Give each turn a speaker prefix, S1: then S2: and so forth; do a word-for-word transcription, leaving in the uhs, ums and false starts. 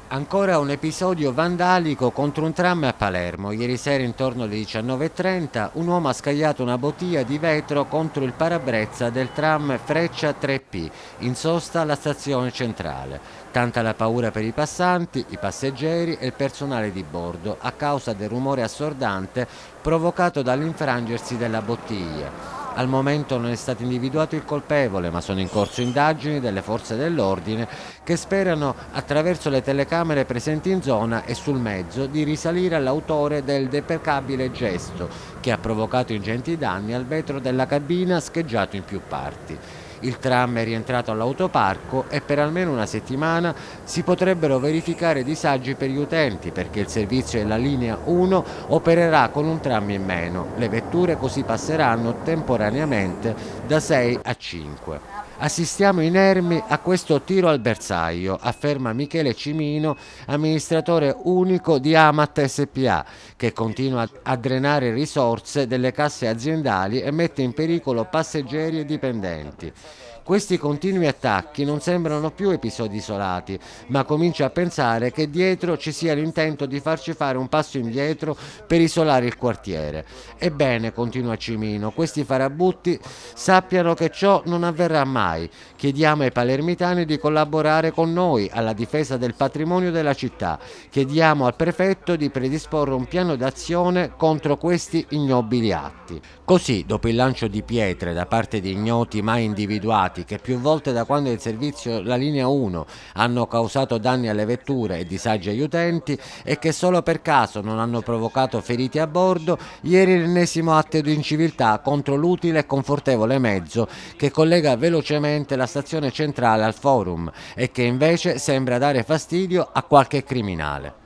S1: Ancora un episodio vandalico contro un tram a Palermo. Ieri sera intorno alle diciannove e trenta un uomo ha scagliato una bottiglia di vetro contro il parabrezza del tram Freccia tre P, in sosta alla stazione centrale. Tanta la paura per i passanti, i passeggeri e il personale di bordo a causa del rumore assordante provocato dall'infrangersi della bottiglia. Al momento non è stato individuato il colpevole, ma sono in corso indagini delle forze dell'ordine che sperano, attraverso le telecamere presenti in zona e sul mezzo, di risalire all'autore del deprecabile gesto che ha provocato ingenti danni al vetro della cabina scheggiato in più parti. Il tram è rientrato all'autoparco e per almeno una settimana si potrebbero verificare disagi per gli utenti perché il servizio della linea uno opererà con un tram in meno. Le vetture così passeranno temporaneamente da sei a cinque. Assistiamo inermi a questo tiro al bersaglio, afferma Michele Cimino, amministratore unico di Amat S P A, che continua a drenare risorse delle casse aziendali e mette in pericolo passeggeri e dipendenti. Questi continui attacchi non sembrano più episodi isolati, ma comincio a pensare che dietro ci sia l'intento di farci fare un passo indietro per isolare il quartiere. Ebbene, continua Cimino, questi farabutti sappiano che ciò non avverrà mai. Chiediamo ai palermitani di collaborare con noi alla difesa del patrimonio della città. Chiediamo al prefetto di predisporre un piano d'azione contro questi ignobili atti. Così, dopo il lancio di pietre da parte di ignoti mai individuati che più volte da quando è in servizio la linea uno hanno causato danni alle vetture e disagi agli utenti e che solo per caso non hanno provocato feriti a bordo, ieri l'ennesimo atto di inciviltà contro l'utile e confortevole mezzo che collega velocemente la stazione centrale al forum e che invece sembra dare fastidio a qualche criminale.